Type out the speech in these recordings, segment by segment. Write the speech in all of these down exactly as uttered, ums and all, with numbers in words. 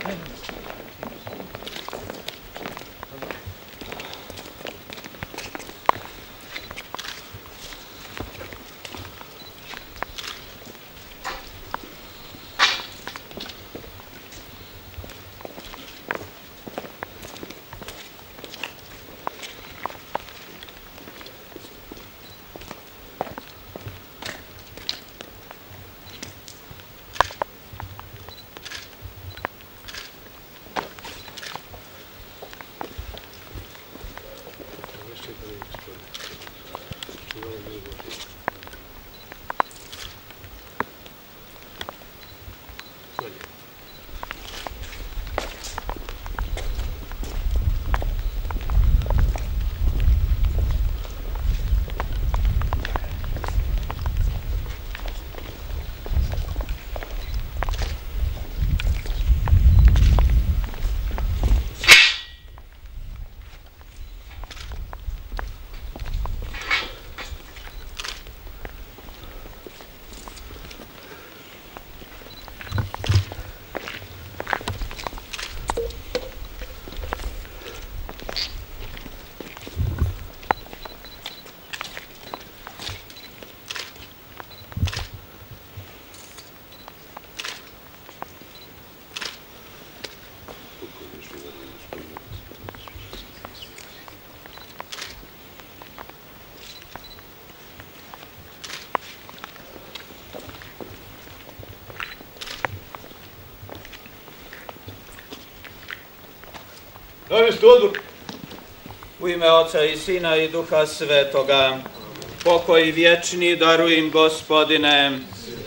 U ime Oca i Sina i Duha Svetoga, pokoj vječni daruj im, Gospodine,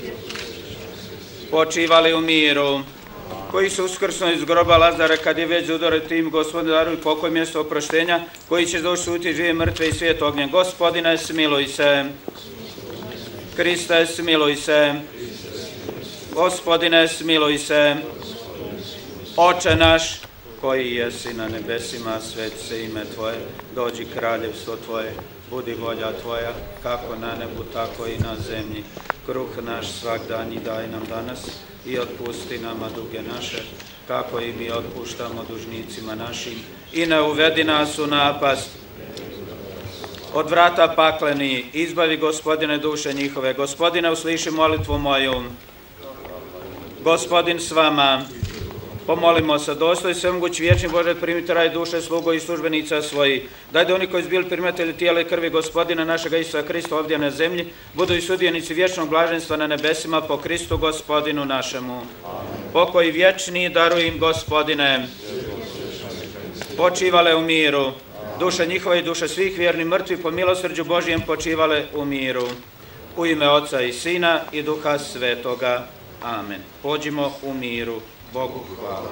počivali u miru, koji su uskrsno iz groba Lazara, kad je već udore tim, Gospodine, daruj pokoj, mjesto oproštenja, koji će doći suti žive, mrtve i svijet ognjem. Gospodine, smiluj se. Kriste, smiluj se. Gospodine, smiluj se. Oče naš, koji jesi na nebesima, sveti se ime Tvoje, dođi kraljevstvo Tvoje, budi volja Tvoja, kako na nebu, tako i na zemlji. Kruh naš svagdanji daj nam danas i otpusti nama duge naše, kako i mi otpuštamo dužnicima našim. I ne uvedi nas u napast, od vrata pakleni, izbavi, Gospodine, duše njihove. Gospodine, usliši molitvu moju. Gospodin s vama. Pomolimo se, dostoj svemogući vječni Bože, primite raj duše slugo i službenica svoji. Daj da oni koji su bili primatelji tijela i krvi Gospodina našega Isusa Krista ovdje na zemlji, budu i sudjenici vječnog blaženstva na nebesima po Kristu Gospodinu našemu. Amen. Pokoj vječni daruj im, Gospodine, počivale u miru. Duše njihove i duše svih vjerni mrtvi po milosrđu Božijem počivale u miru. U ime Oca i Sina i Duha Svetoga. Amen. Pođimo u miru. Bogu hvala.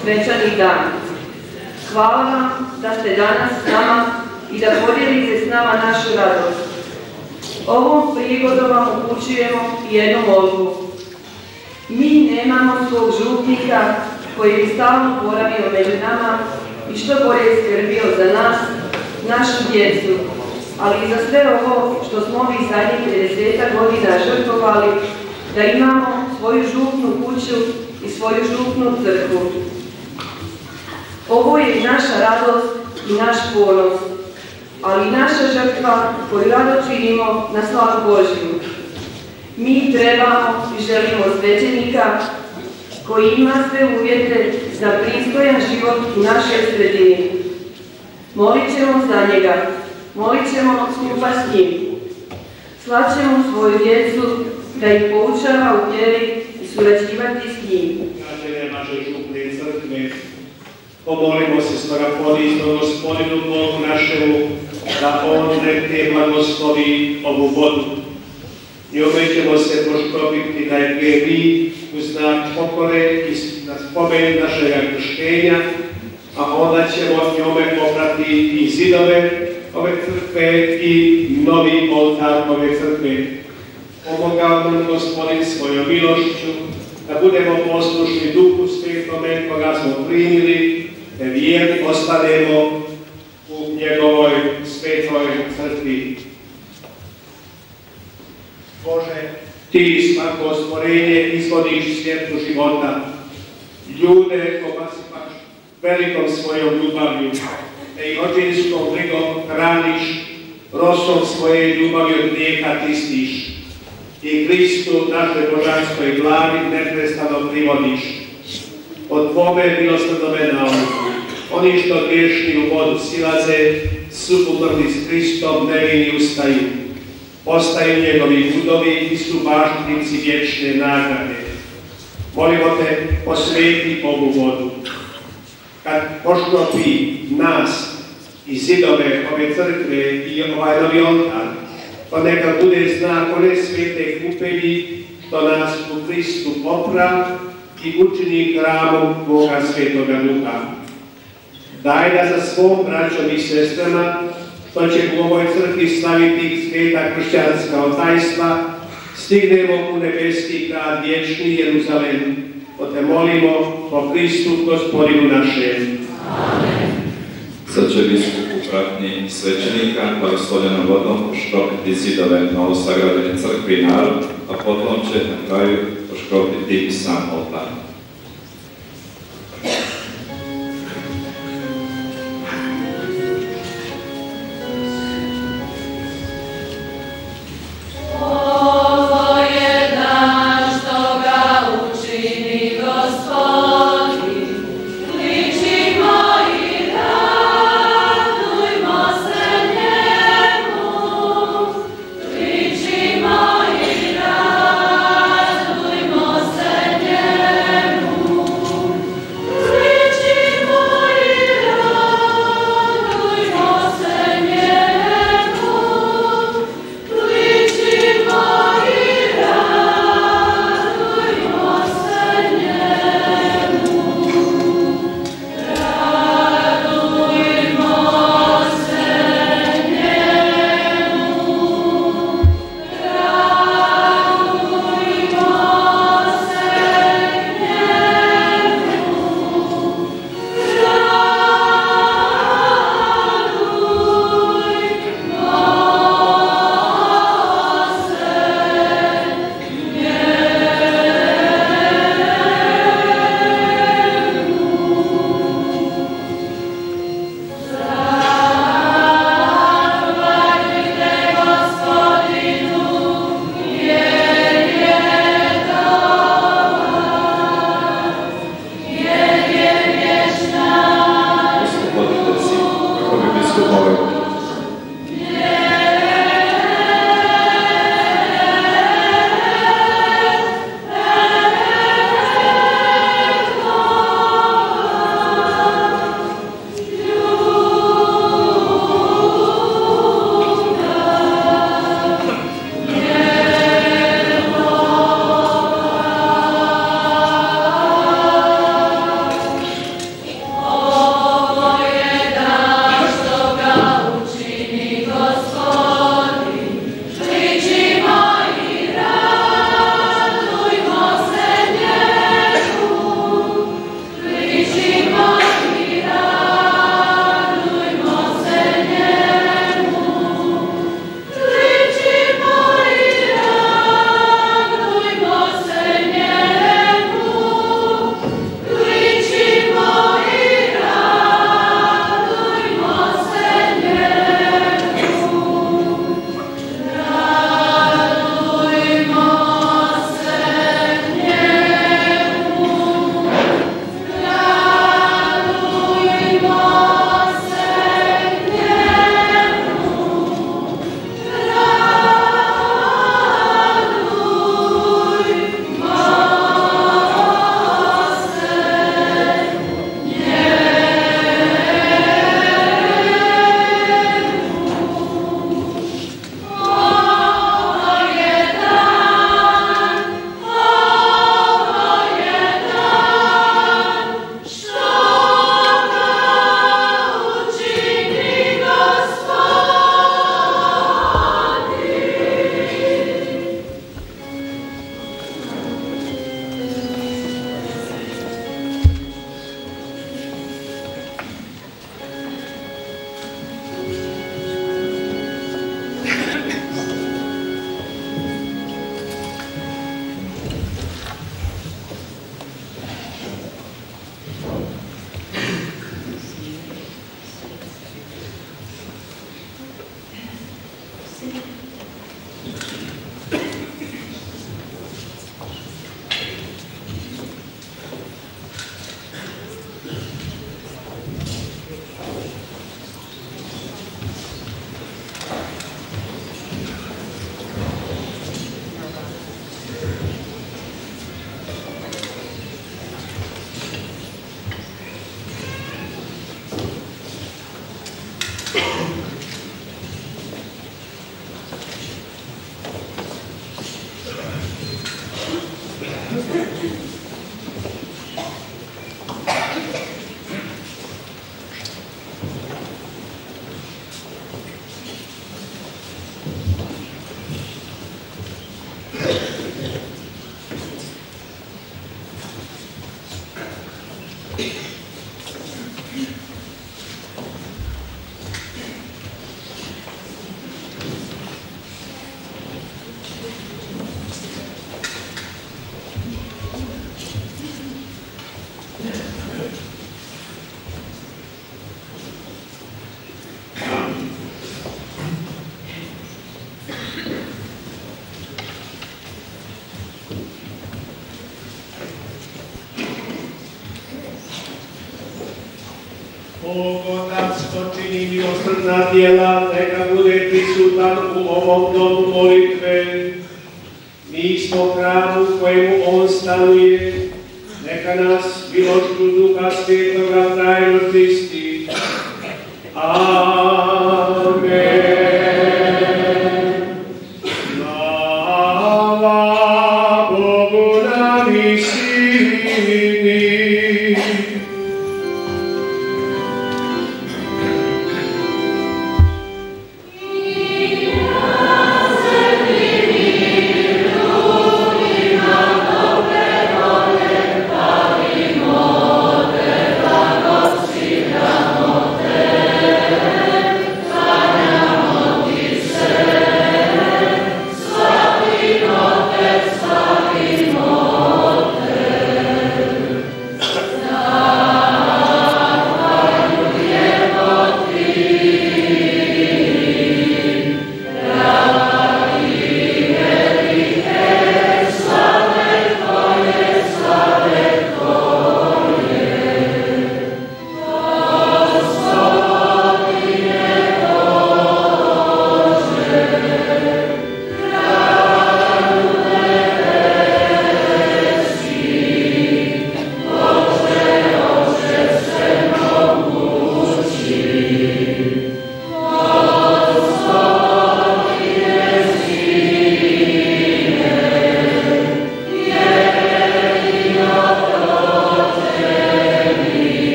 svečani dan. Hvala vam da ste danas s nama i da podijelite s nama našu radost. Ovom prigodom vam upućujemo jednu molbu. Mi nemamo svog župnika koji bi stalno boravio među nama i što bolje skrbio za nas, našu djecu, ali i za sve ovo što smo ovih zadnjih pedeset godina žrtvovali, da imamo svoju župnu kuću i svoju župnu crkvu. Ovo je i naša radost i naš ponos, ali i naša žrtva koju rado činimo na slavu Božju. Mi trebamo i želimo svećenika koji ima sve uvjete za pristojan život u našoj sredini. Molit ćemo za njega, molit ćemo skupa s njim. Slaćemo svoju djecu da ih poučava u vjeri i surađivati s njim. Građane naše župne crkve, pomolimo se stoga ponizno Gospodinu Bogu našemu, da On neke blagoslovi ovu vodu. Njome ćemo se poštoviti najprije mi u znak pokore i na spomen našega krštenja, a onda ćemo njome poprati i zidove ove crkve i novi oltar ove crkve. Pomogao nam Gospodin svojom milošću, da budemo poslušni Duhu Svetome koga smo primili, da vjerni ostanemo u njegovoj svetoj crkvi. Bože, Ti svako stvorenje izvodiš svjetlu života, ljude obasipaš velikom svojom ljubavlju, te i očinskom brigom hraniš, rosom svoje ljubavi od mlijeka tistiš i Kristu našoj božanskoj glavi neprestano privodiš. Od Tvome milosrdove nauku, oni što griješni u vodu silaze, su umrli s Kristom, nevini ustaju. Postaju njegovi budovi i su baštinici vječne nagrade. Molimo te, posveti ovu vodu. Kad poštopi nas i zidove ove crkve i ovaj novi oltar, pa neka bude znak one svete kupelji što nas u Kristu popra i učini hramom Boga Svetoga Duha. Daj da za svom braćom i sestrama što će u ovoj crkvi slaviti sveta kršćanska otajstva, stignemo u nebeski grad vječni Jeruzalem. O te molimo po Kristu Gospodinu našem. Amen. Sad će biskup u pratnji svećenika blagoslovljenom vodom poškropiti zidove novosagrađene crkve i narod, a potom će na kraju poškropiti sam oltar. Ličimo i radujmo se njemu. Bog Otac, što čini milosrdna djela, neka bude prisutan u ovom domu molitve. Mi smo hram u kojemu On stanuje, neka nas milošću Duha Svetoga trajno čisti. Amen. Slava Bogu na visini.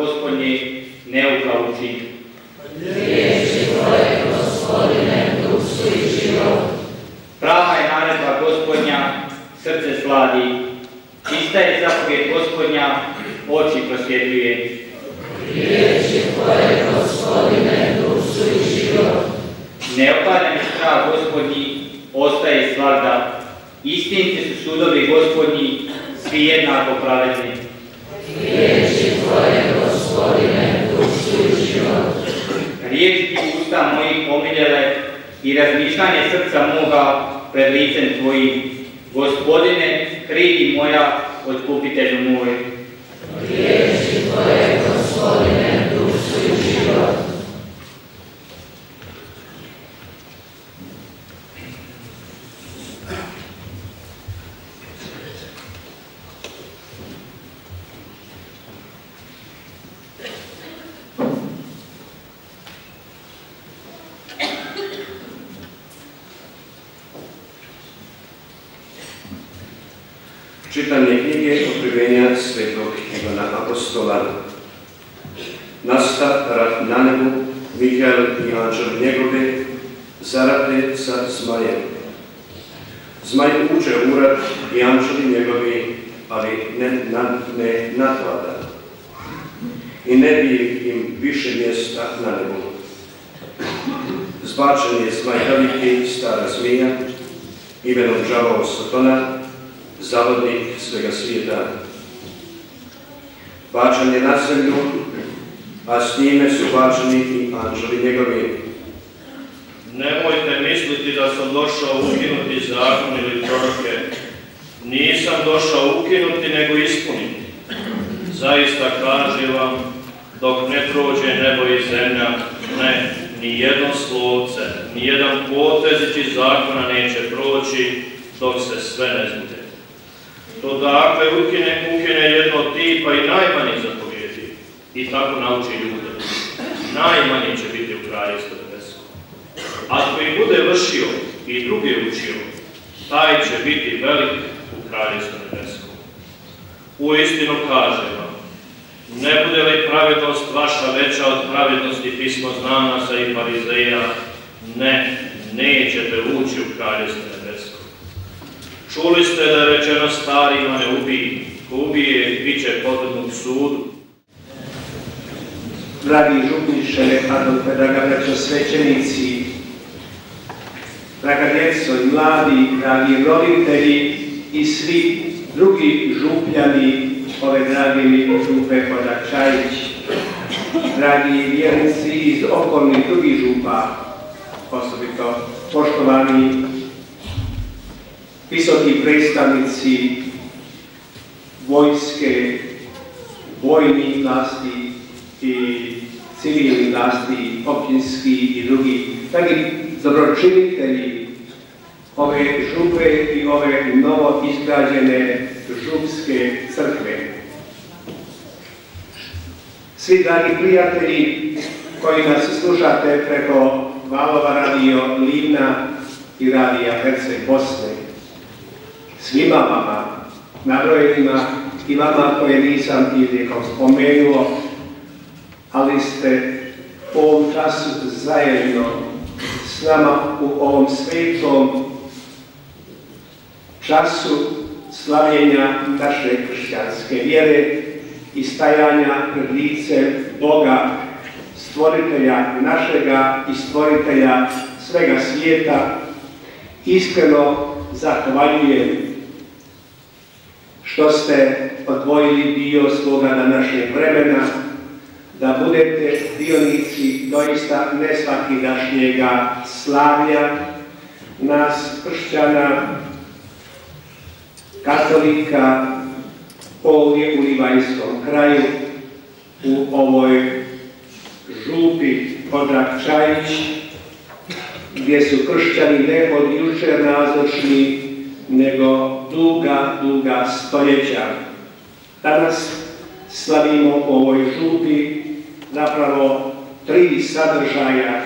Riječi tvoje, Gospodine, dušu oči prosvjetljuje. Riječi Tvoje, Gospodine, dušu i život. Neopadan strah Gospodnji ostaje svagda. Istiniti su sudovi Gospodnji, svi jednako pravedni. Riječi Tvoje, Gospodine, dušu i život. Riječi ti usta mojih pomiljele i razmišljanje srca moga pred licem Tvojim. Gospodine, kridi moja, otkupitelju moj. Riječi Tvoje, Gospodine, dušu i život. Čitanje knjige otkrivenja svetog Ivana Apostola. Nasta rad na nebu, Mikael i anđeli njegove zarade sa zmajem. Zmaj uđe u rad i anđeli njegovi, ali ne, na, ne natvada. I ne bi im više mjesta na nebu. Zbačen je zmaj veliki, stara zmija, imenom đavao Satana, zavodnik svega svijeta. Bačen je na zemlju, a s njime su bačeni i anđeli njegovi. Nemojte misliti da sam došao ukinuti zakon ili proroke. Nisam došao ukinuti, nego ispuniti. Zaista kažem vam, dok ne prođe nebo i zemlja, ne, ni jedno slovce, ni jedan potez iz zakona neće proći, dok se sve ne zbude. To dakle ukine, ukine jedno tipa i najmanji zapovjedi. I tako nauči ljude. Najmanji će biti u kraljevstvu nebeskom. Ako i bude vršio i drugi učio, taj će biti velik u kraljevstvu nebeskom. Uistinu kažem vam, ne bude li pravednost vaša veća od pravednosti pismoznanaca i farizeja, ne, nećete ući u kraljevstvo nebesko. Čuli ste da je rečeno starima ne ubij, ko ubije, bit će podvrgnut sudu. Dragi župniče, draga braćo svećenici, draga djeco i mladi, dragi roditelji i svi drugi župljani ove drage mi župe Hodak Čajić, dragi vjernici iz okolnih drugih župa, osobito poštovani visoki predstavnici vojske, vojnih vlasti i civilnih vlasti, općinskih i drugih, dragi dobročinitelji ove župe i ove novo izgrađene župske crkve. Svi dragi prijatelji koji nas slušate preko valova radio Livna i radija Herceg Bosne, svima vama, nabrojenima i vama koje nisam izrijekom spomenuo, ali ste u ovom času zajedno s nama u ovom svetom času slavljenja naše kršćanske vjere i stajanja pred licem Boga, stvoritelja našega i stvoritelja svega svijeta. Iskreno zahvaljujem što ste odvojili dio svoga današnjeg vremena da budete dionici doista nesvakidašnjega slavlja nas kršćana, katolika ovdje u Livajskom kraju, u ovoj župi Hodak Čajić, gdje su kršćani ne od jučer nazočni, nego duga, duga stoljeća. Danas slavimo u ovoj župi zapravo tri sadržaja.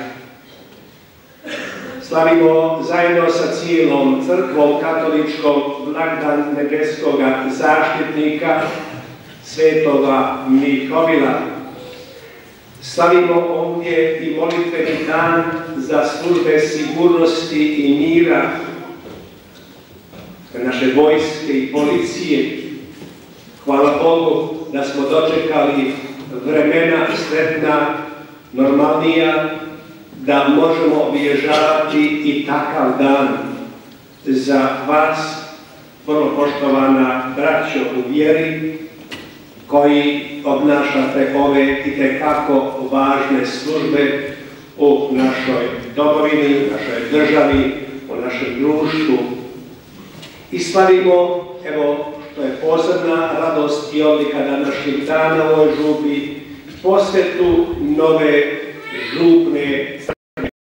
Slavimo zajedno sa cijelom crkvom katoličkom blagdan nebeskoga zaštitnika, svetoga Mihovila. Slavimo ovdje i molitveni dan za službe sigurnosti i mira, naše vojske i policije. Hvala Bogu da smo dočekali vremena sretna, normalnija, da možemo obilježavati i takav dan za vas, vrlo poštovana braćo u vjeri, koji obnašate ove itekako važne službe u našoj domovini, u našoj državi, u našem društvu. Ispravimo, evo, što je posebna radost i odlika današnjeg dana u ovoj župi, posvetu nove župne crkve.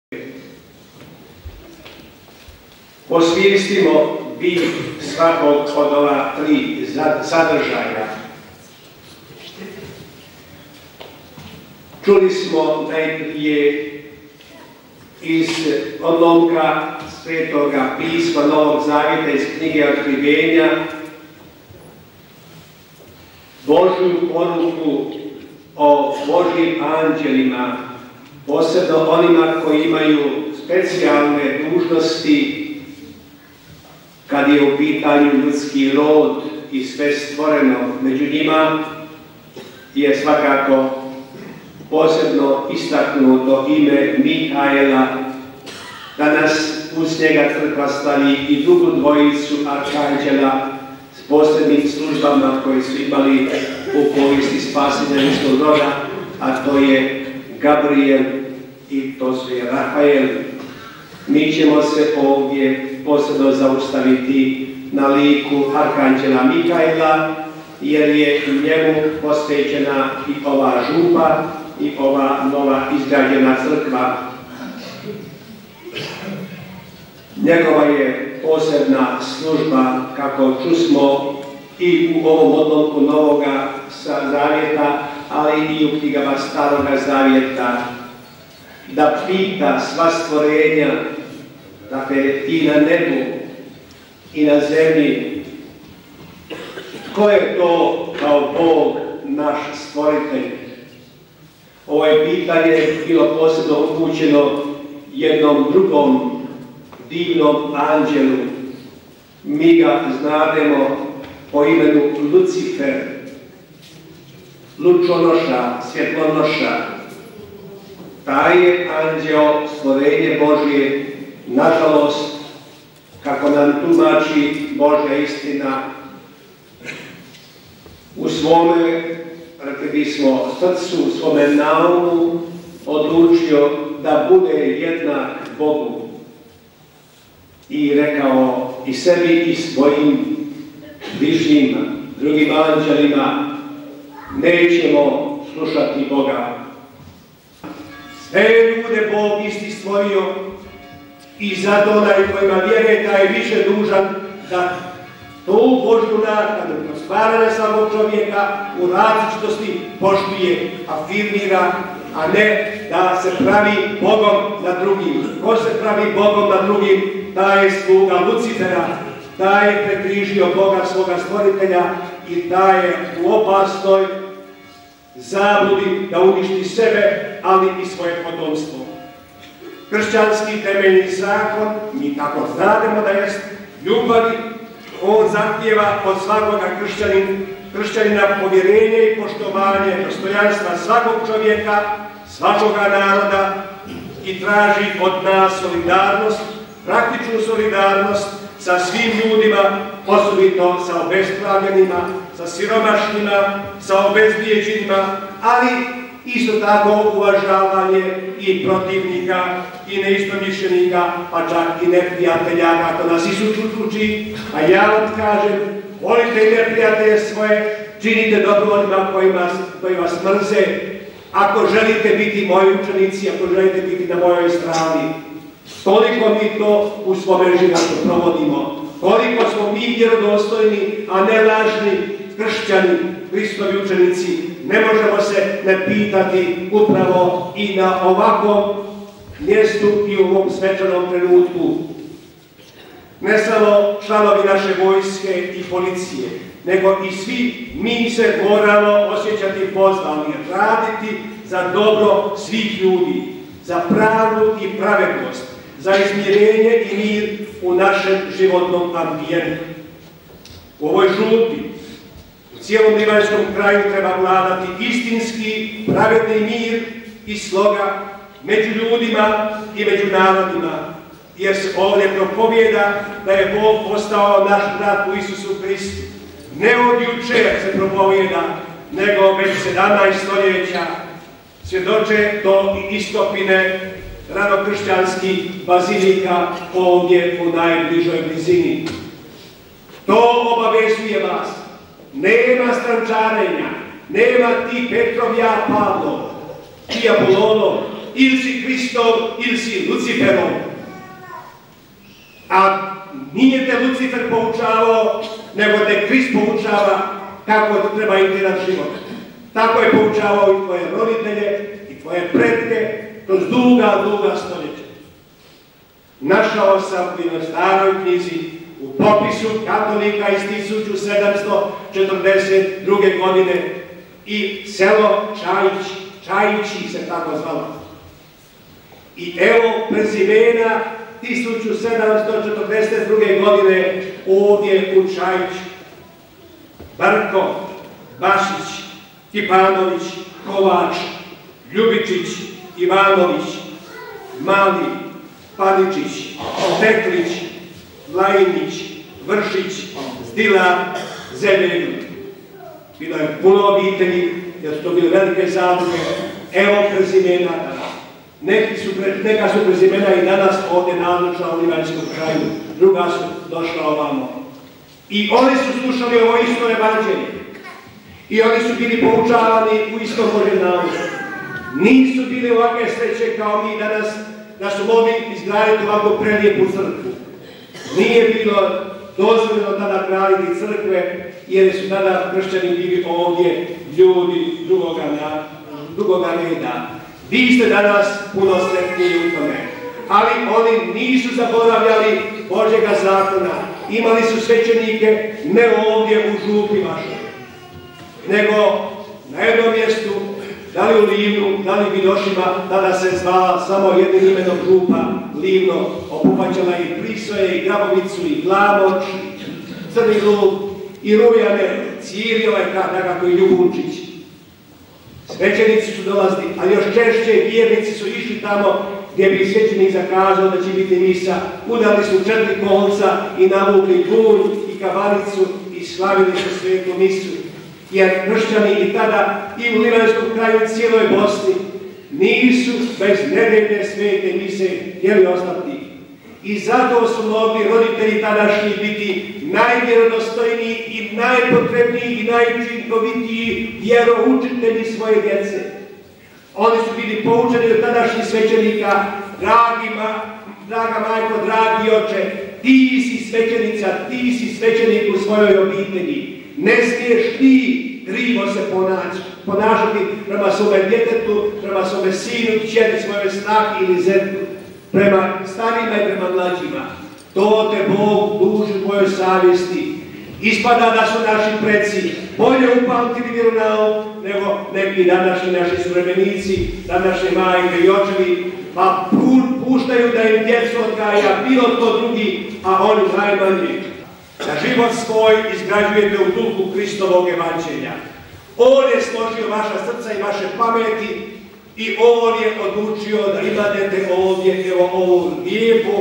Osvijestimo bit svakog od ova tri sadržaja. Čuli smo najprije iz odlomka Svetoga pisma Novog Zavjeta iz knjige Otkrivenja Božju poruku o Božjim anđelima, posebno onima koji imaju specijalne dužnosti kad je u pitanju ljudski rod i sve stvoreno. Među njima je svakako posebno istaknuto ime Mikaela. Danas uz njega crkva slavi i drugu dvojicu arkanđela s posebnim službama koje su imali u povijesti spasenja ljudskog roda, a to je Gabriel i to su je Rafael. Mi ćemo se ovdje posebno zaustaviti na liku arkanđela Mikaela, jer je u njemu posvećena i ova župa i ova nova izgrađena crkva. Njegova je posebna služba, kako čusmo i u ovom odlomku Novoga Zavjeta, ali i u knjigama Staroga Zavjeta, da pita sva stvorenja, dakle i na nebu i na zemlji, tko je to kao Bog naš stvoritelj. Ovo je pitanje bilo posebno upućeno jednom drugom divnom anđelu. Mi ga znademo po imenu Lucifer, lučonoša, svjetlonoša. Taj je anđeo stvorenje Božje, nažalost, kako nam tumači Božja istina, u svome, rekli bismo, srcu, u svome naumu odlučio da bude jednak Bogu i rekao i sebi i svojim bližnjima, drugim anđelima, nećemo slušati Boga. Sve ljude Bog isti stvorio i zato onaj kojima vjeruje taj je više dužan da tu Božju nakanu, kroz stvaranje svakog čovjeka u različitosti poštuje, afirmira, a ne da se pravi Bogom nad drugim. Ko se pravi Bogom nad drugim, taj je sluga Lucifera, taj je prekrižio Boga svoga stvoritelja i taj je u opasnoj zabludi da uništi sebe, ali i svoje potomstvo. Kršćanski temeljni zakon, mi tako znademo da jest ljubavi, on zahtijeva od svakoga kršćanina povjerenje i poštovanje dostojanstva svakog čovjeka, svakoga naroda i traži od nas solidarnost, praktičnu solidarnost sa svim ljudima, osobito sa obespravljenima, sa siromašnima, sa obezbijeđenima, ali isto tako uvažavanje i protivnika i neistomišljenika, pa čak i neprijatelja, kako nas Isus uči. A ja vam kažem, volite neprijatelje svoje, činite dobro onima koji vas mrze. Ako želite biti moji učenici, ako želite biti na mojoj strani, toliko mi to u svome životu provodimo. Koliko smo mi vjerodostojni, a ne lažni kršćani, Hristovi učenici, ne možemo se ne pitati upravo i na ovakvom mjestu i u ovom svečanom trenutku. Ne samo članovi naše vojske i policije, nego i svi mi se moramo osjećati pozvani, raditi za dobro svih ljudi, za pravdu i pravednost, za izmirenje i mir u našem životnom ambijentu. U ovoj župi, u cijelom Livanjskom kraju treba vladati istinski, pravedni mir i sloga među ljudima i među narodima, jer se ovdje propovijeda da je Bog postao naš brat u Isusu Kristu. Ne od jučer se propovijeda, nego već sedamnaest stoljeća svjedoče to i istopine ranokršćanskih bazilika ovdje u najbližoj blizini. To obavezuje vas. Nema strančarenja, nema ti Petrov, ja Pavlov, ti Apolonov, ili si Kristov, ili si Luciferov. A nije te Lucifer poučavao, nego te Krist poučava kako treba integrirati život. Tako je poučavao i tvoje roditelje, i tvoje pretke, kroz duga, duga stoljeća. Našao sam u jednoj staroj knjizi u popisu katolika iz tisuću sedamsto četrdeset druge. godine i selo Čajić, Čajići se tako zvalo. I evo prezimena tisuću sedamsto četrdeset druge. godine ovdje u Čajiću. Barko, Bašić, Kipanović, Kovač, Ljubičić, Ivanović, Mali, Paničić, Teklić, Vlajinić, Vršić, Zdilar, Zemelj. Bilo je puno obitelji, jer su to bile velike zadruge. Evo prezimena. Neki su, neka su prezimena i danas ovdje nazočna u Livanjskom kraju. Druga su došla ovamo. I oni su slušali ovo isto evanđelje. I oni su bili poučavani u istom Božjem nauku. Nisu bili ovakve sreće kao mi danas, da su mogli izgraditi ovako prelijepu crkvu. Nije bilo dozvoljeno tada graditi crkve, jer su tada kršćani bili ovdje ljudi drugoga, na, drugoga reda. Vi ste danas puno sretniji u tome. Ali oni nisu zaboravljali Božjega zakona. Imali su svećenike ne ovdje u župi vašoj, nego na jednom mjestu, da li u Livnu, da li Vidošima, tada se zvala samo jednim imenom župa, Livno, obuhvaćala i Prisoje, i Grabovicu, i Glamoč, Crni Lug, i Rujane, Cirile, nekako i Ljubunčić. Svećenici su dolazili, ali još češće vjernici su išli tamo gdje bi svećenik zakazao da će biti misa. Udali su četiri kolca i navukli bulj i kabanicu i slavili su svetu misu. Jer kršćani i tada i u Livanjskom kraju i cijeloj Bosni nisu bez nedeljne svete mise htjeli ostati. I zato su mogli roditelji tadašnji biti najvjerodostojniji i najpotrebniji i najučinkovitiji vjeroučitelji svoje djece. Oni su bili poučeni od tadašnjih svećenika, dragima, draga majko, dragi oče, ti si svećenica, ti si svećenik u svojoj obitelji. Ne smiješ ti krivo se ponašati prema svome djetetu, prema svome sinu, kćeri, svojoj snahi ili zetku, prema starima i prema mlađima. To te Bog duži u tvojoj savjesti. Ispada da su naši preci bolje upamtili vjeru na ovo nego neki današnji naši suvremenici, današnje majke i očevi, pa puštaju da im djecu odgaja bilo to drugi, a oni najmanji. Da život svoj izgrađujete u duhu Kristovog evanđelja. On je složio vaša srca i vaše pameti i on je odlučio da imate ovdje evo ovo lijepo,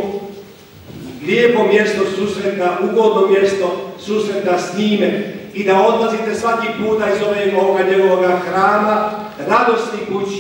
lijepo mjesto susreta, ugodno mjesto susreta s njime i da odlazite svaki puta iz ovoga njegovoga hrama radosni kući,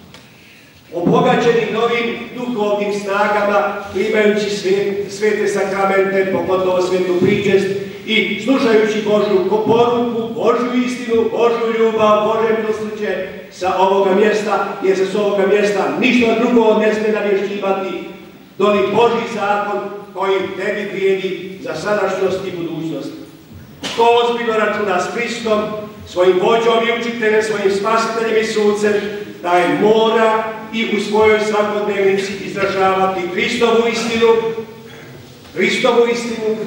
obogaćeni novim duhovnim snagama, primajući svete sakramente, pogotovo svetu pričest i slušajući Božju poruku, Božju istinu, Božju ljubav, Božje milosrđe sa ovoga mjesta, jer se s ovoga mjesta ništa drugo ne smije navješćivati doli Božji zakon koji tebi vrijedi za sadašnjost i budućnost. To ozbiljno računa s Kristom, svojim vođom i učiteljem, svojim spasiteljem i sucem, taj mora i u svojoj svakodnevnici izražavati Kristovu istinu, Kristovu istinu,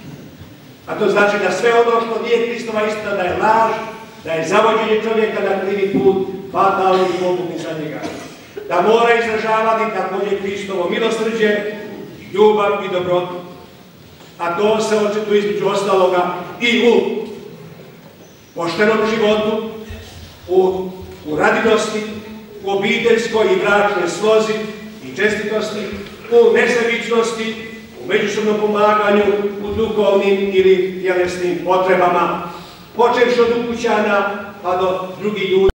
a to znači da sve ono što nije Kristova istina, da je laž, da je zavođenje čovjeka na krivi put, fatalni i pogubni za njega. Da mora izražavati također Kristovo milosrđe, ljubav i dobrotu. A to se očituje između ostaloga i u poštenom životu, u, u radinosti, u obiteljskoj i bračnoj slozi i čestitosti, u nesebičnosti, u međusobnom pomaganju, u duhovnim ili tjelesnim potrebama, počevši od ukućana pa do drugih ljudi.